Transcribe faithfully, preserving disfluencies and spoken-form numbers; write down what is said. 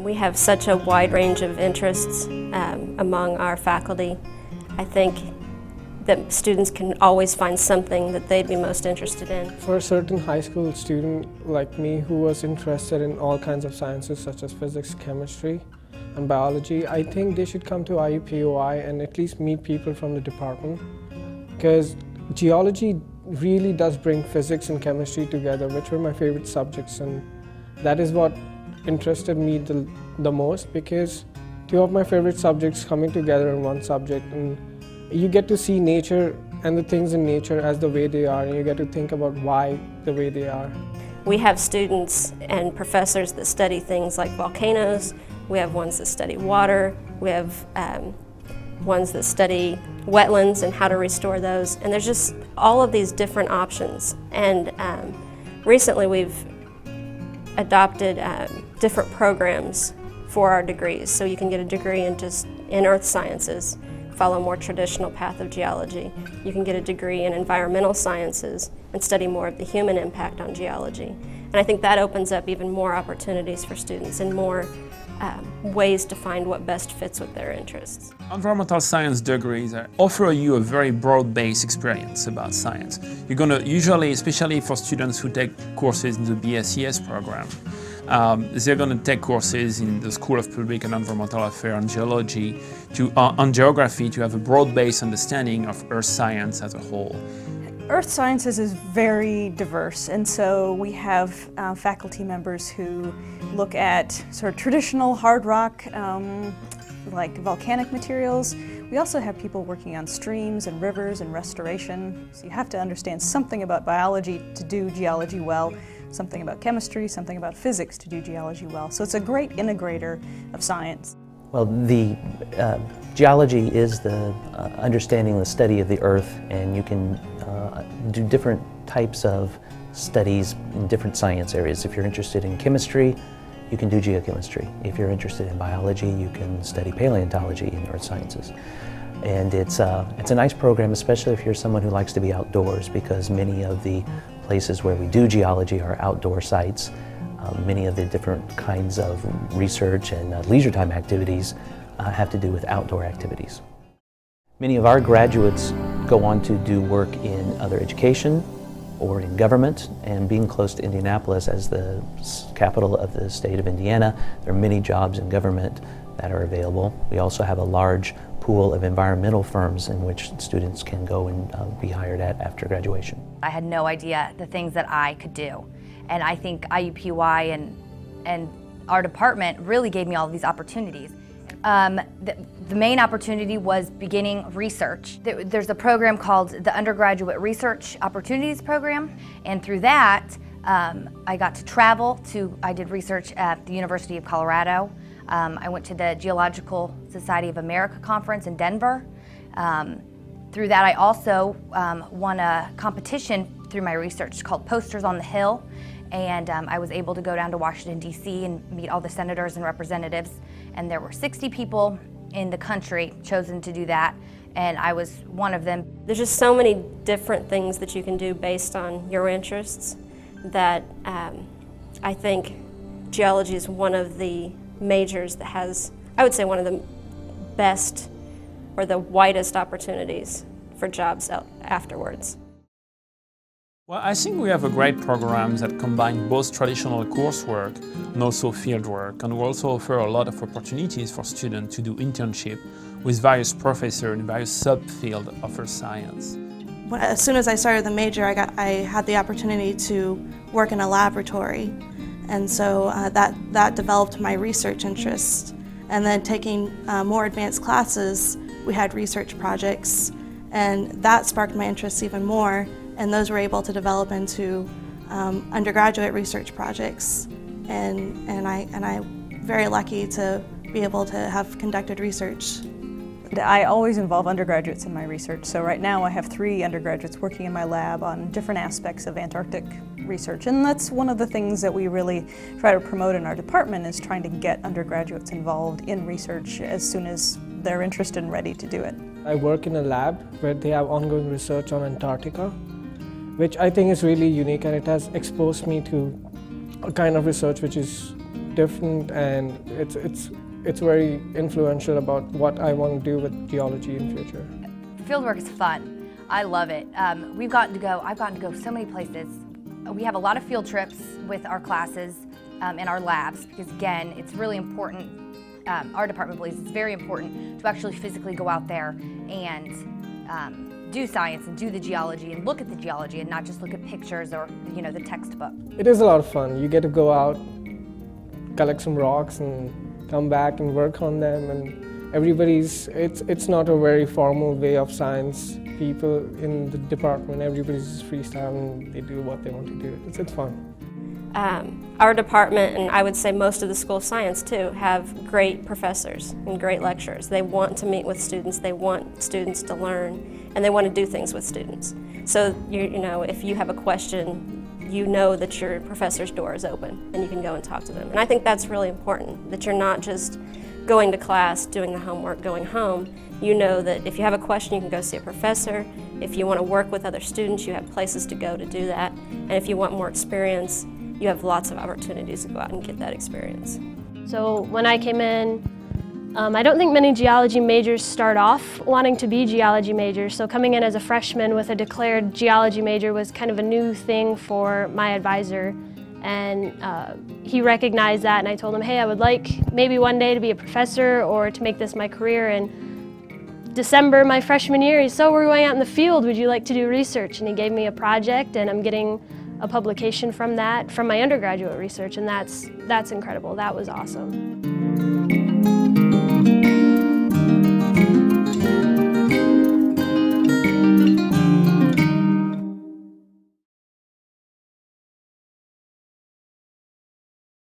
We have such a wide range of interests um, among our faculty. I think that students can always find something that they'd be most interested in. For a certain high school student like me who was interested in all kinds of sciences such as physics, chemistry, and biology, I think they should come to I U P U I and at least meet people from the department, because geology really does bring physics and chemistry together, which were my favorite subjects, and that is what interested me the, the most, because two of my favorite subjects coming together in one subject, and you get to see nature and the things in nature as the way they are, and you get to think about why the way they are. We have students and professors that study things like volcanoes. We have ones that study water. We have um, ones that study wetlands and how to restore those. And there's just all of these different options. And um, recently we've adopted um, different programs for our degrees. So you can get a degree in just in earth sciences, follow a more traditional path of geology. You can get a degree in environmental sciences and study more of the human impact on geology. And I think that opens up even more opportunities for students and more um, ways to find what best fits with their interests. Environmental science degrees offer you a very broad-based experience about science. You're going to usually, especially for students who take courses in the B S E S program, Um, they're going to take courses in the School of Public and Environmental Affairs and Geology, to, uh, on geography, to have a broad-based understanding of earth science as a whole. Earth sciences is very diverse, and so we have uh, faculty members who look at sort of traditional hard rock, um, like volcanic materials. We also have people working on streams and rivers and restoration, so you have to understand something about biology to do geology well, something about chemistry, something about physics to do geology well. So it's a great integrator of science. Well, the uh, geology is the uh, understanding, the study of the earth, and you can uh, do different types of studies in different science areas. If you're interested in chemistry, you can do geochemistry. If you're interested in biology, you can study paleontology in earth sciences. And it's, uh, it's a nice program, especially if you're someone who likes to be outdoors, because many of the places where we do geology are outdoor sites. Uh, many of the different kinds of research and uh, leisure time activities uh, have to do with outdoor activities. Many of our graduates go on to do work in other education or in government, and being close to Indianapolis as the capital of the state of Indiana, there are many jobs in government that are available. We also have a large pool of environmental firms in which students can go and uh, be hired at after graduation. I had no idea the things that I could do, and I think I U P U I and, and our department really gave me all of these opportunities. Um, the, the main opportunity was beginning research. There's a program called the Undergraduate Research Opportunities Program, and through that um, I got to travel to, I did research at the University of Colorado. Um, I went to the Geological Society of America conference in Denver. Um, through that I also um, won a competition through my research called Posters on the Hill, and um, I was able to go down to Washington, D C and meet all the senators and representatives, and there were sixty people in the country chosen to do that, and I was one of them. There's just so many different things that you can do based on your interests that um, I think geology is one of the majors that has, I would say, one of the best or the widest opportunities for jobs afterwards. Well, I think we have a great program that combines both traditional coursework and also fieldwork, and we also offer a lot of opportunities for students to do internship with various professors in various subfields of earth science. As soon as I started the major, I, got, I had the opportunity to work in a laboratory. And so uh, that, that developed my research interest. And then taking uh, more advanced classes, we had research projects, and that sparked my interest even more, and those were able to develop into um, undergraduate research projects. And, and, I, and I'm very lucky to be able to have conducted research. I always involve undergraduates in my research, so right now I have three undergraduates working in my lab on different aspects of Antarctic research, and that's one of the things that we really try to promote in our department, is trying to get undergraduates involved in research as soon as they're interested and ready to do it. I work in a lab where they have ongoing research on Antarctica, which I think is really unique, and it has exposed me to a kind of research which is different, and it's, it's, it's very influential about what I want to do with geology in future. Fieldwork is fun. I love it. Um, we've gotten to go, I've gotten to go so many places. We have a lot of field trips with our classes um, and our labs because, again, it's really important. Um, our department believes it's very important to actually physically go out there and um, do science and do the geology and look at the geology and not just look at pictures or, you know, the textbook. It is a lot of fun. You get to go out, collect some rocks, and come back and work on them. And everybody's, it's, it's not a very formal way of science. People in the department, everybody's just freestyling, they do what they want to do. It's, it's fun. Um, our department, and I would say most of the School of Science too, have great professors and great lecturers. They want to meet with students, they want students to learn, and they want to do things with students. So, you, you know, if you have a question, you know that your professor's door is open and you can go and talk to them. And I think that's really important, that you're not just going to class, doing the homework, going home. You know that if you have a question, you can go see a professor. If you want to work with other students, you have places to go to do that. And if you want more experience, you have lots of opportunities to go out and get that experience. So when I came in, um, I don't think many geology majors start off wanting to be geology majors. So coming in as a freshman with a declared geology major was kind of a new thing for my advisor. And uh, he recognized that, and I told him, hey, I would like maybe one day to be a professor or to make this my career. And December, my freshman year, he said, so we're going out in the field, would you like to do research? And he gave me a project, and I'm getting a publication from that, from my undergraduate research, and that's, that's incredible. That was awesome.